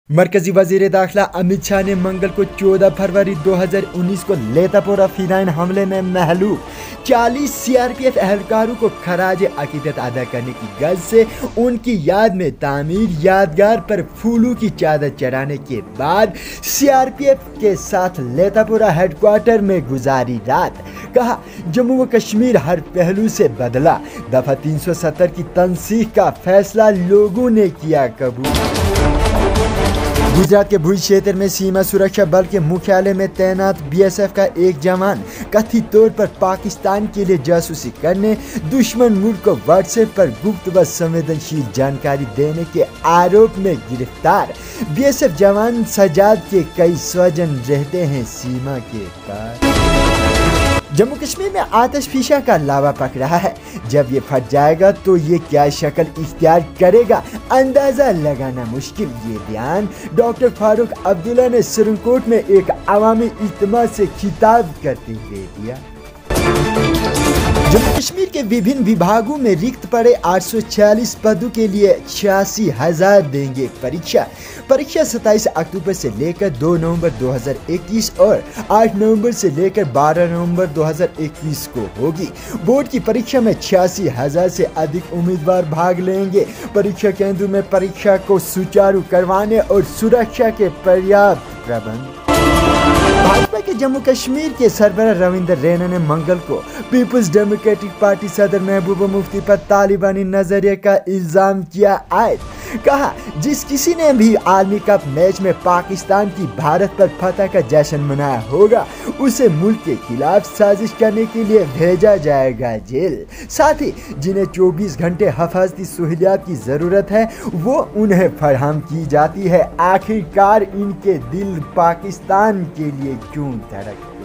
मरकजी वजीर दाखिला अमित शाह ने मंगल को 14 फरवरी 2019 को लेतापोरा फिनाइन हमले में महलूक 40 सीआरपीएफ एहलकारों को खराज अकीदत अदा करने की गर्ज से उनकी याद में तामीर यादगार पर फूलों की चादर चढ़ाने के बाद सीआरपीएफ के साथ लेतापोरा हेडक्वार्टर में गुजारी रात। कहा, जम्मू व कश्मीर हर पहलू से बदला, दफा 370 की तनसीख का फैसला लोगों ने किया कबूल। गुजरात के भुज क्षेत्र में सीमा सुरक्षा बल के मुख्यालय में तैनात बीएसएफ का एक जवान कथित तौर पर पाकिस्तान के लिए जासूसी करने दुश्मन मुल्क को व्हाट्सएप पर गुप्त व संवेदनशील जानकारी देने के आरोप में गिरफ्तार। बीएसएफ जवान सजाद के कई स्वजन रहते हैं सीमा के पार। जम्मू कश्मीर में आतिशफिशा का लावा पक रहा है। जब ये फट जाएगा तो ये क्या शक्ल इख्तियार करेगा, अंदाजा लगाना मुश्किल। ये बयान डॉक्टर फारूक अब्दुल्ला ने सिरनकोट में एक अवामी इज्तिमा से खिताब करते हुए दिया। जम्मू कश्मीर के विभिन्न विभागों में रिक्त पड़े 846 पदों के लिए 86,000 देंगे परीक्षा। 27 अक्टूबर से लेकर 2 नवंबर 2021 और 8 नवंबर से लेकर 12 नवंबर 2021 को होगी। बोर्ड की परीक्षा में 86,000 से अधिक उम्मीदवार भाग लेंगे। परीक्षा केंद्रों में परीक्षा को सुचारू करवाने और सुरक्षा के पर्याप्त प्रबंध। भाजपा के जम्मू कश्मीर के सरबराह रविंद्र रैना ने मंगल को पीपल्स डेमोक्रेटिक पार्टी सदर महबूबा मुफ्ती पर तालिबानी नजरिए का इल्जाम किया आयद। कहा, जिस किसी ने भी आलमी कप मैच में पाकिस्तान की भारत पर फतह का जश्न मनाया होगा उसे मुल्क के खिलाफ साजिश करने के लिए भेजा जाएगा जेल। साथ ही जिन्हें 24 घंटे हिफाजती सहूलियात की जरूरत है वो उन्हें फराहम की जाती है। आखिरकार इनके दिल पाकिस्तान के लिए क्यों धड़कते हैं?